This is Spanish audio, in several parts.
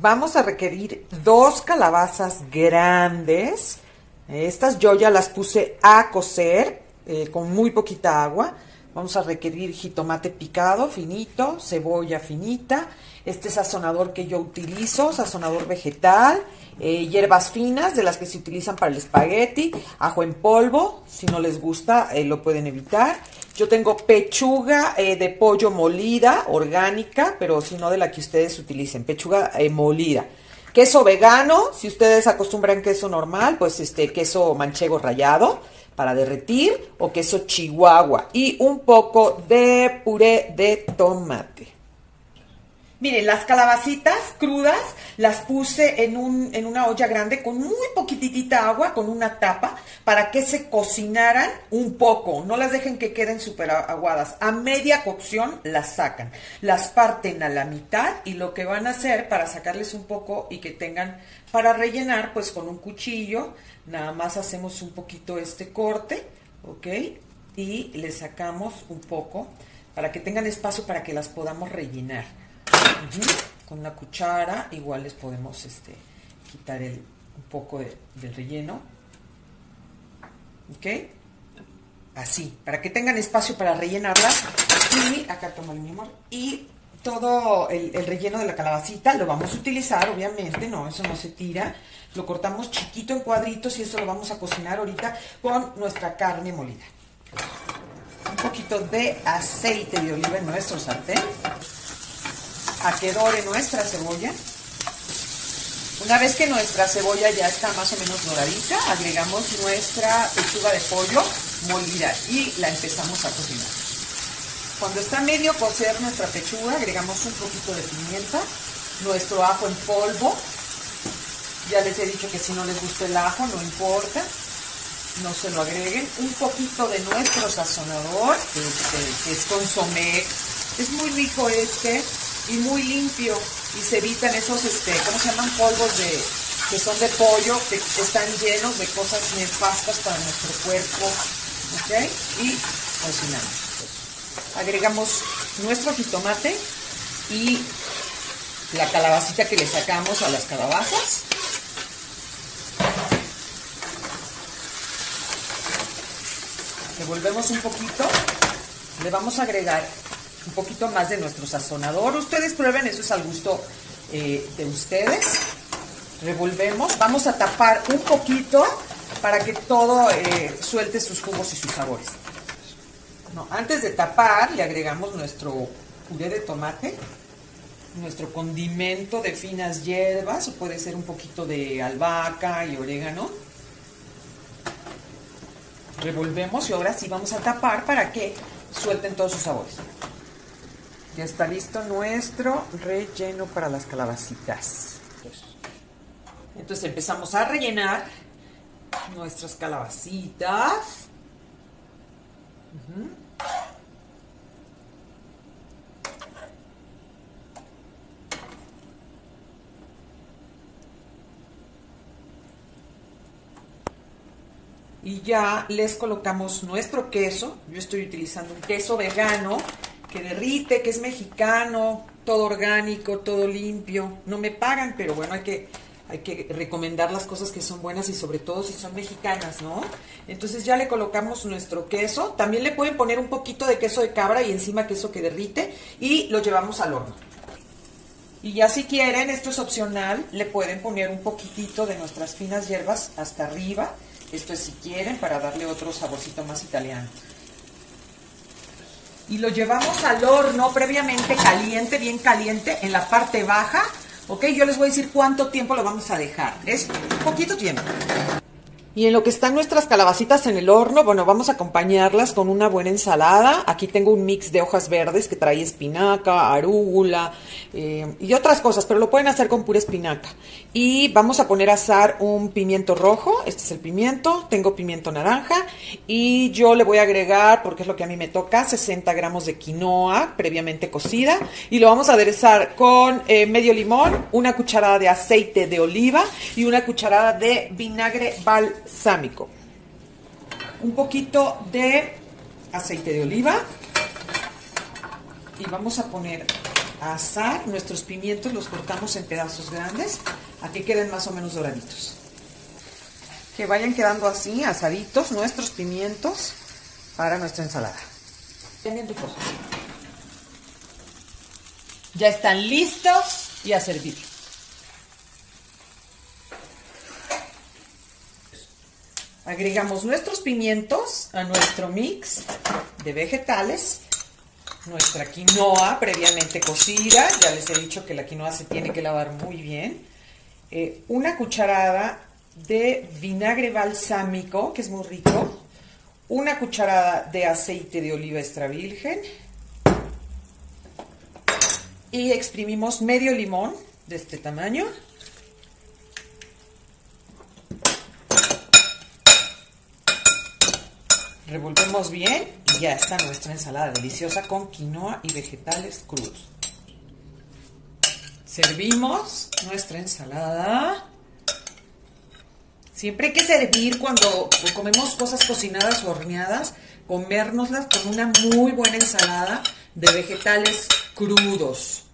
vamos a requerir 2 calabazas grandes. Estas yo ya las puse a cocer con muy poquita agua. Vamos a requerir jitomate picado finito, cebolla finita, este sazonador que yo utilizo, sazonador vegetal, hierbas finas de las que se utilizan para el espagueti, ajo en polvo, si no les gusta lo pueden evitar. Yo tengo pechuga de pollo molida, orgánica, pero si no de la que ustedes utilicen, pechuga molida. Queso vegano, si ustedes acostumbran queso normal, pues queso manchego rallado para derretir, o queso chihuahua, y un poco de puré de tomate. Miren, las calabacitas crudas las puse en una olla grande con muy poquitita agua, con una tapa, para que se cocinaran un poco. No las dejen que queden súper aguadas. A media cocción las sacan. Las parten a la mitad y lo que van a hacer para sacarles un poco y que tengan para rellenar, pues con un cuchillo, nada más hacemos un poquito este corte, ¿ok? Y le sacamos un poco para que tengan espacio para que las podamos rellenar. Con una cuchara igual les podemos quitar un poco del relleno, ok, así, para que tengan espacio para rellenarlas. Y acá tómale, mi amor, y todo el relleno de la calabacita lo vamos a utilizar, obviamente, no, eso no se tira, lo cortamos chiquito en cuadritos y eso lo vamos a cocinar ahorita con nuestra carne molida. Un poquito de aceite de oliva en nuestro sartén, a que dore nuestra cebolla. Una vez que nuestra cebolla ya está más o menos doradita, agregamos nuestra pechuga de pollo molida y la empezamos a cocinar. Cuando está medio cocer nuestra pechuga, agregamos un poquito de pimienta, nuestro ajo en polvo. Ya les he dicho que si no les gusta el ajo, no importa, no se lo agreguen. Un poquito de nuestro sazonador, que es consomé. Es muy rico y muy limpio, y se evitan esos, ¿cómo se llaman? Polvos que son de pollo, que están llenos de cosas nefastas para nuestro cuerpo, ¿ok? Y cocinamos. Agregamos nuestro jitomate y la calabacita que le sacamos a las calabazas. Revolvemos un poquito, le vamos a agregar un poquito más de nuestro sazonador. Ustedes prueben, eso es al gusto de ustedes. Revolvemos, vamos a tapar un poquito para que todo suelte sus jugos y sus sabores. No, antes de tapar le agregamos nuestro puré de tomate, nuestro condimento de finas hierbas, o puede ser un poquito de albahaca y orégano. Revolvemos y ahora sí vamos a tapar para que suelten todos sus sabores. Ya está listo nuestro relleno para las calabacitas. Entonces empezamos a rellenar nuestras calabacitas. Y ya les colocamos nuestro queso. Yo estoy utilizando un queso vegano que derrite, que es mexicano, todo orgánico, todo limpio. No me pagan, pero bueno, hay que recomendar las cosas que son buenas y sobre todo si son mexicanas, ¿no? Entonces ya le colocamos nuestro queso. También le pueden poner un poquito de queso de cabra y encima queso que derrite y lo llevamos al horno. Y ya si quieren, esto es opcional, le pueden poner un poquitito de nuestras finas hierbas hasta arriba. Esto es si quieren, para darle otro saborcito más italiano. Y lo llevamos al horno previamente caliente, bien caliente, en la parte baja. Ok, yo les voy a decir cuánto tiempo lo vamos a dejar. Es poquito tiempo. Y en lo que están nuestras calabacitas en el horno, bueno, vamos a acompañarlas con una buena ensalada. Aquí tengo un mix de hojas verdes que trae espinaca, arúgula y otras cosas, pero lo pueden hacer con pura espinaca. Y vamos a poner a asar un pimiento rojo, este es el pimiento, tengo pimiento naranja. Y yo le voy a agregar, porque es lo que a mí me toca, 60 gramos de quinoa previamente cocida. Y lo vamos a aderezar con medio limón, una cucharada de aceite de oliva y una cucharada de vinagre balsámico. Un poquito de aceite de oliva y vamos a poner a asar nuestros pimientos, los cortamos en pedazos grandes, a que queden más o menos doraditos. Que vayan quedando así, asaditos nuestros pimientos para nuestra ensalada. Ya están listos y a servir. Agregamos nuestros pimientos a nuestro mix de vegetales, nuestra quinoa previamente cocida, ya les he dicho que la quinoa se tiene que lavar muy bien, una cucharada de vinagre balsámico, que es muy rico, una cucharada de aceite de oliva extra virgen y exprimimos medio limón de este tamaño. Revolvemos bien y ya está nuestra ensalada deliciosa con quinoa y vegetales crudos. Servimos nuestra ensalada. Siempre hay que servir cuando comemos cosas cocinadas o horneadas, comérnoslas con una muy buena ensalada de vegetales crudos.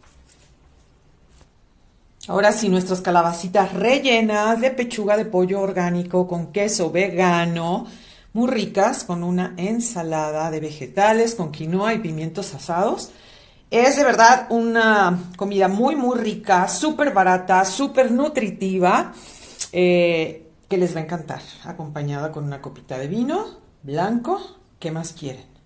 Ahora sí, nuestras calabacitas rellenas de pechuga de pollo orgánico con queso vegano, muy ricas, con una ensalada de vegetales, con quinoa y pimientos asados. Es de verdad una comida muy, muy rica, súper barata, súper nutritiva, que les va a encantar, acompañada con una copita de vino blanco. ¿Qué más quieren?